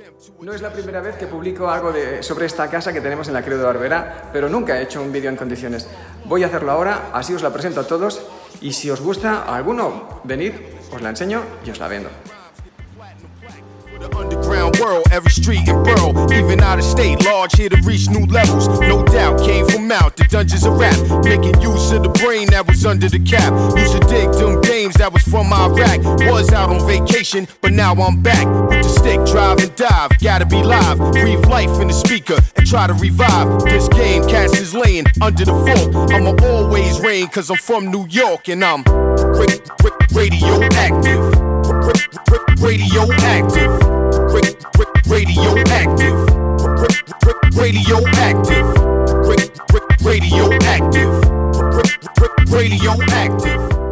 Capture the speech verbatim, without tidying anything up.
No es la primera vez que publico algo de, sobre esta casa que tenemos en la Creu de Barberá, pero nunca he hecho un vídeo en condiciones. Voy a hacerlo ahora, así os la presento a todos y si os gusta a alguno, venid, os la enseño y os la vendo. The underground world, every street and borough, even out of state, large here to reach new levels. No doubt, came from out the dungeons of rap, making use of the brain that was under the cap. Used to dig them games that was from Iraq. Was out on vacation, but now I'm back with the stick, drive and dive. Gotta be live, breathe life in the speaker and try to revive this game. Cats is laying under the fort. I'ma always reign, cause I'm from New York and I'm radioactive. Radioactive, radioactive, radioactive, radioactive, radioactive.